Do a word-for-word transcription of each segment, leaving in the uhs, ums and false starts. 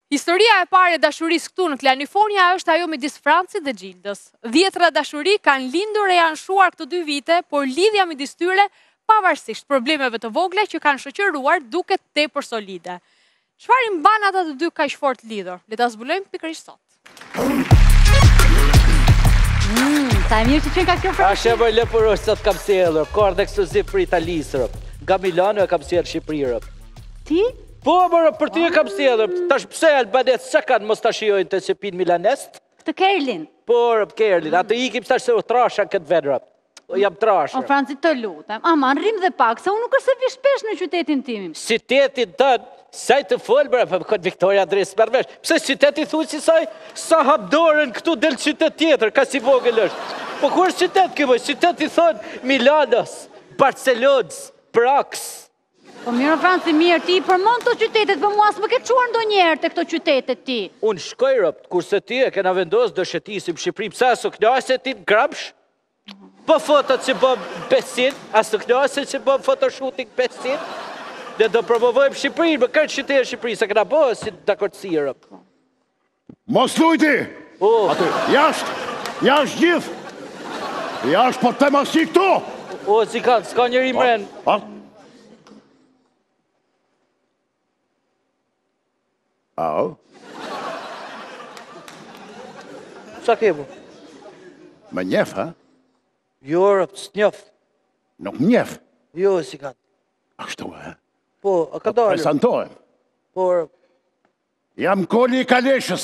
Historia e parë e dashurisë këtu në Klanifornia është ajo midis Francit dhe Xhildës. Dhjetra dashuri kanë lindur e janë shuar këto dy vite, por lidhja midis tyre, pavarësisht problemeve të vogla që kanë shoqëruar, duket tepër solide. Çfarë i mban ata të dy kaq fort lidhur? Le ta zbulojmë pikërisht sot. Mm, sa e mirë që qenë ka kjo A shë më lëpërosh sa të kam sjellur, kord ekskluziv për italisë. Nga Milano e kam sjellë Shqipëri. Ti? Po, mërë, për ty e kam sjellur. Tash pse albanec çka kanë mos ta shijojnë të shtëpinë milanest? Këtë Kerlin. Po, Kerlin, atë ikim tash se u trasha këtë vendrë. Jam trashë. O Franci, të lutem. Ama, rrim dhe pak, se unë nuk është se vi shpesh në qytetin tim. Qytetin tënë, saj të folë, bërë, për këtë Viktoria Andres përvesh. Pse qyteti thuj si saj, sa hapdorën këtu del qytet tjetër, ka si vogël është. Po ku është qytet këmë? Qyteti thonë Milanos, Barcelonës, Prax. Po mirë, Franci, mirë, ti përmend të qytetet, për mua s'më ke quar ndonjëherë të këto qytetet ti. Unë shkoj rëpt, kurse ti e kena vendosë do shetisim Shqipëri, pësa së knase ti në grabsh? Po fotot që bëm besin, asë knase që bëm fotoshooting besin, dhe do promovojmë Shqipëri, më kërë qytetë Shqipëri, se kena bëhë si dakordësi rëpt. Mos lujti! Aty, jashtë, jashtë gjithë! Jashtë, po të mos i këtu! O, zikan, s'ka njëri mrenë. Au? Qa kebu? Me njef, ha? Jo, rëpt, s'njef. Nuk njef? Jo, zikan. Ashtu, ha? Po, a ka dalë? Presantohem. Po, rëpt. Jam Koli i Kaleshës.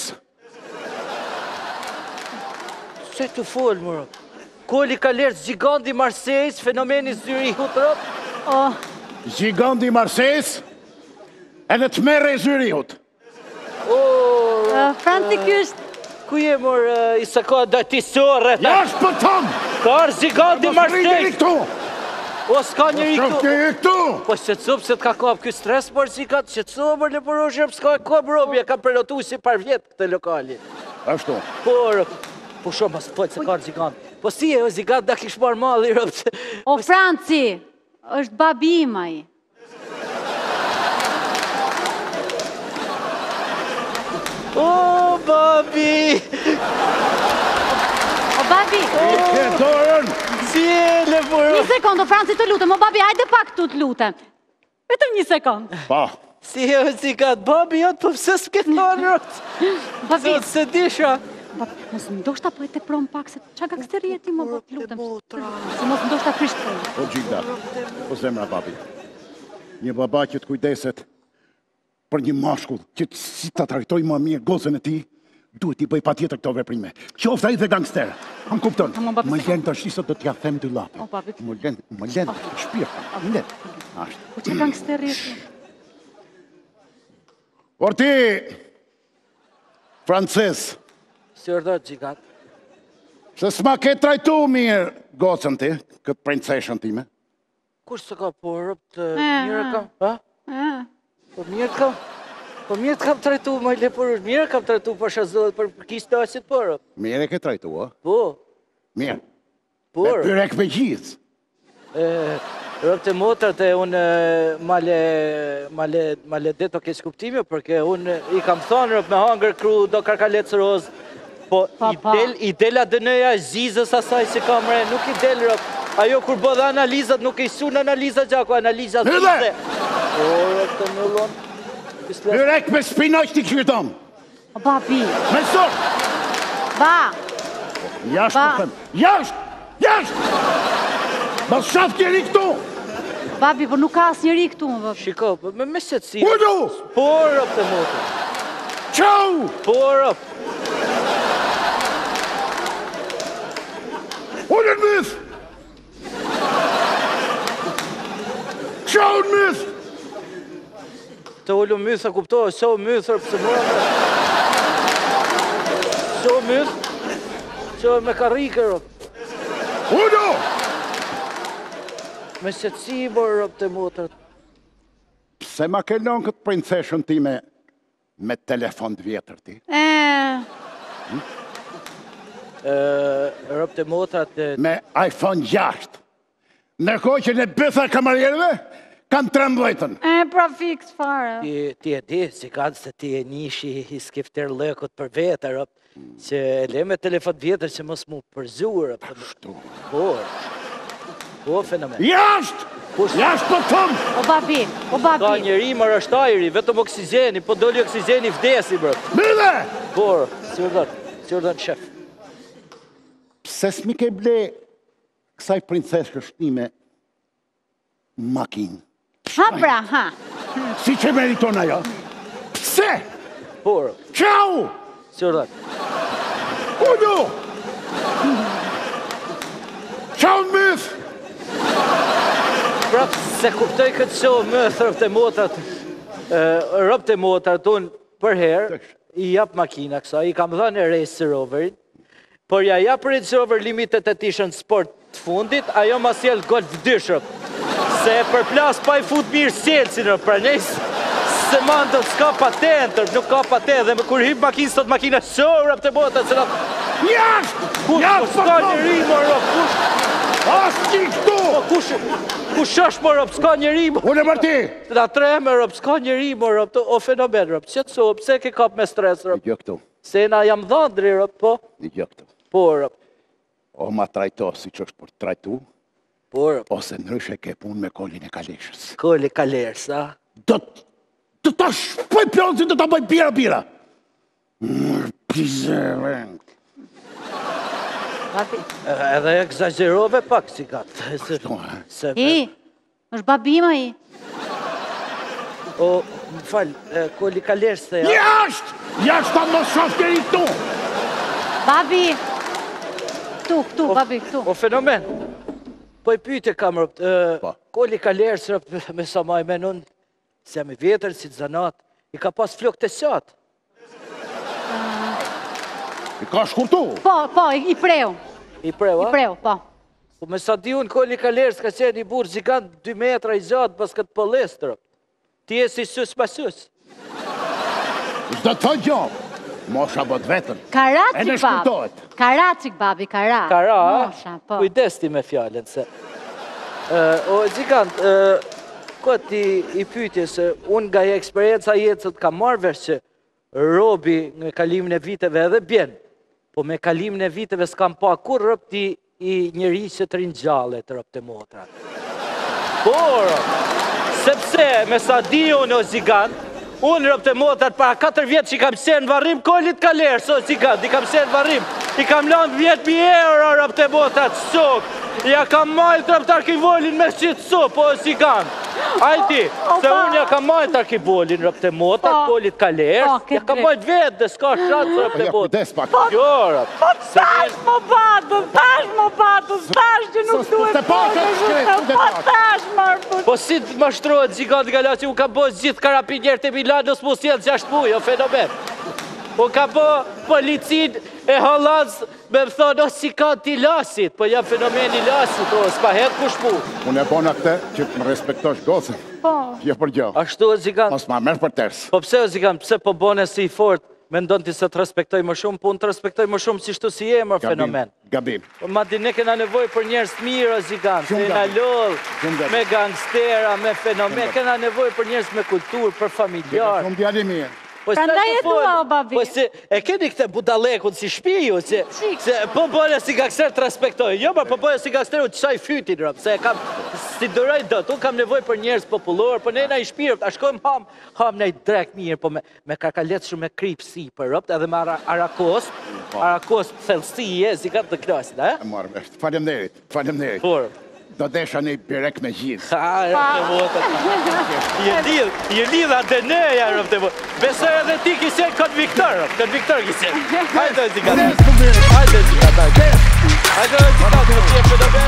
Se të folë, më rëpt? Koli i Kaleshës, gjigandi Marsejës, fenomeni Zyrihut, rëpt? Oh. Gjigandi Marsejës, e në të mere i Zyrihut. Franci, kjo është... Ku je, mor, i se ka dajtisore? Jashtë për tonë! Ka arë zigandi Marsejës! O, s'ka njëri këtu! Shkëtë këtu! Po, shqetësup se t'ka kap kjo stres, por zigat, shqetësup, mor, leporoshe, s'ka e kap robje, ka përlotu si par vjetë këtë lokali. Ashtu? Por, po shumë, mas pëllë se ka arë zigandi. Po si e, o zigat, da kish marë malli, rëpë. O, Franci, është babi ima i. O, Babi! O, Babi! Ke dorën! Cjele, por... Një sekund, o, Franci, të lutem. O, Babi, hajde pak tu të lutem. Vetëm një sekund. Pa. Si e si ka të Babi, jatë, po pëse s'ke të nërët? Babi... Se Disha. Babi, mos ndoshta po e te prom pak, se qa ka kësë rjeti, më bë, të lutem. Se mos ndoshta prisht të. O, Xhilda, po zemra, Babi. Një baba që të kujdeset për një mashkull që si të trajtoj më mirë gozën e ti, duhet i bëj pa tjetër këto veprime. Qofta i dhe gangster. Am kupton. Më lënë të shqisët do t'ja them dy lape. Më lënë, më lënë, shpirë. Më lënë. Ashtë. Po që gangster i është? Por ti, Frances, Si ordot, gjigat. se s'ma ke trajtu mirë gozën ti, këtë princeshën time. Kush se ka po rëpt, mirë kam, ha? Po mirë kam, po mirë kam trajtu, ma i leporush, mirë kam trajtu për shazot, për kisë të asit po rëpt. Mirë e ke trajtu, o? Po. Mirë. Po Me rëpt. pyrek me gjithë. Rëpt e motrat e unë male, male, male deto kesh kuptimi, përke unë i kam thonë rëpt me hangër kru do karkalecë rozë, po i del, i del adënëja zizës asaj si kam re, nuk i del rëpt. Ajo kur bo dhe analizat, nuk i su në analizat gjako, analizat zize. O, rëpt e në lonë. Pyrek me spinaq t'i këshirton. O, Babi. Me sot. Ba. Jashtë Ba. të them. Jashtë! Jashtë! Mas shaf kjeri këtu! Babi, po nuk ka asë njëri këtu, më Babi. Shiko, po me me setësi. Udu! Po, rëpt e motë. Qau! Po, rëpt. Unë në myth! Qau në myth! Të ullu myth, a kuptohë, so myth, rëpë se mërë. So myth, so me karike, rëpë. Udu! Me setësi, bërë, rëpë të motër. Pse ma ke lënë këtë princeshën ti me, me telefon të vjetër ti? E... Rëpë të motrat... Me iPhone gjashtë. Nërkoj që në bëtha kamarierëve, Kanë trembëdhjetën. E, pra fix fare. Ti e di, si kanë se ti e nishi i skifter lëkut për vetë, rëp, që le me telefon vjetër që mos mu përzurë, rëp. Shtu. Po, po, fenomen. Jashtë! Jashtë për tëmë! O babi, o Ka babi. njëri më rështajri, vetëm oksigeni, po doli oksigeni vdesi, bro. Mile! Por, si urdhën, si urdhën shef. Pse s'mi ke ble kësaj princeshë shtime makinë? Ha, pra, ha. Si që meriton ajo? Pse? Por, Qau! si urdhën. Udu! Qau në myth! Prap, se kuptoj këtë show më rëpt e motrat, rëpt e motrat, unë për herë, i jap makina kësa, i kam dhënë e Race Roverin, por ja jap Race Rover limitet e tishën sport të fundit, ajo mas jelë golf dyshrëp, se për plas pa i fut mirë sjelësin rëp, pra njësë, se mandët s'ka patentër, nuk ka patent, dhe kur hip makinë, sot makina show rëpt e motrat, se rëp, Jashtë! kush, Jashtë s'ka për një tëmë! rimo rëp, kush, Asë që këtu! po kush, kush është më rëp, s'ka një rimo. Unë e mërti! Da tre me rëp, s'ka njëri më rëp, o fenomen rëp, që të so, pse ke kap me stres rëp, Një këtu, se na jam dhëndri rëp, po, një këtu. po rëp, O ma trajto si që është për trajtu, po rëp, ose ndryshe ke punë me kolin e kaleshës. koli kalerë, sa, Do të, do të shpoj pjonë si do të bëj pira pira. Mërë pizere. Babi. edhe egzagjerove pak si gatë, se, se, I, është babi ma i. o, më falë, koli kalerë se ja, Jashtë! Jashtë ta mos shofë këri këtu! Babi. Këtu, këtu, babi, këtu. o fenomen, po i pyte kam rëp, Po. koli kalerë se rëp, me sa ma i menon, se jam i vjetër, si të zanat, i ka pas flok të satë. I ka shkurtu! Po, po, i i preu. I preu, I a? preu, po. Po me sa di unë, koli kalerës ka qenë i burë zikant dy metra i gjatë pas këtë pëllestrë. Ti e si sës pasës. Zdo të thot gjohë. Mosha bot vetën. E Karacik, në babi. shkurtohet. Karacik, babi, kara. Kara, a? Mosha, po. Kujdes ti me fjallën, se. Uh, o, zikant, uh, këtë i, i pytje se unë nga e eksperienca jetës ka marrë vesh që robi në kalimin e viteve edhe bjenë. Po me kalimin e viteve s'kam pa kur rëpti i njëri që të rinë gjallet rëpte motrat. Por, sepse me sa di unë o zigant, unë rëpte motrat para katër vjetë që i kam qenë varrim kolit kalerë, so zigant, i kam qenë varrim, i kam lanë vjetë mi euro rëpte motrat, sok, ja kam majtë rëpte arkivolin me qitë so, po zigant. Ajti, se unë ja kam majtë arkivolin rëpte motrat, kolit kalerë, ja kam majtë vetë dhe s'ka shatë rëpte Ja motrat. kujdes pak. Jo, rëpte. Po tash më batu, tash më batu, tash që nuk Së- duhet s'te pak, po, s'ke- po s'te pak. tash më Po si të mashtrohet gjiganti Gala që unë ka bo gjithë karapinjerë të Milanës mu sjellë gjashtë muaj, o fenomen. Unë ka bo policin e Hollandës me më thonë, o si ka ti lasit, po jam fenomeni lasit, o s'pa hedhë kush mu. Unë e bona këte që të më respektosh gocën. Po. Jo për gjo. Ashtu o zigant, Mos ma merë për tërës. po pse o zigant, pse po bone si i fort, me ndonë ti se të respektoj më shumë, po unë të respektoj më shumë si shtu si e mërë fenomen. Gabim. Po ma di ne kena nevoj për njerës të mirë o zigant, Shumë se na gabim. lollë, Shumë gabim. me gangstera, me fenomen, Shumë gabim. kena nevoj për njerës me kulturë, për familjarë. Shumë djali mirë. Po Prandaj s'ta e të folë. dua, o babi. Po se e keni këtë budalekun si shpiju, se, Qik. se po bële si gangster të respektoj. Jo, ma po bële si gangster u të qaj fytin, rëp, se e kam, si dëroj dot, unë kam nevoj për njerës popullor, po ne na i shpirët, a shkojmë ham, ham në i drek mirë, po me, me karkalet shumë me krip si për rëpt, edhe me ara, arakos, arakos thellësie, si ka të klasin, e? E marrë vesh. Falem derit. Falem derit. Por, Do desha një birek me gjithë. ha, rëpte votët. Je lidh, je lidh atë nëja, rëpte votët. Besoj edhe ti kishen konviktor, rëp, konviktor kishen. Hajde, zikatë. Hajde, zikatë, hajde. Hajde, zikatë,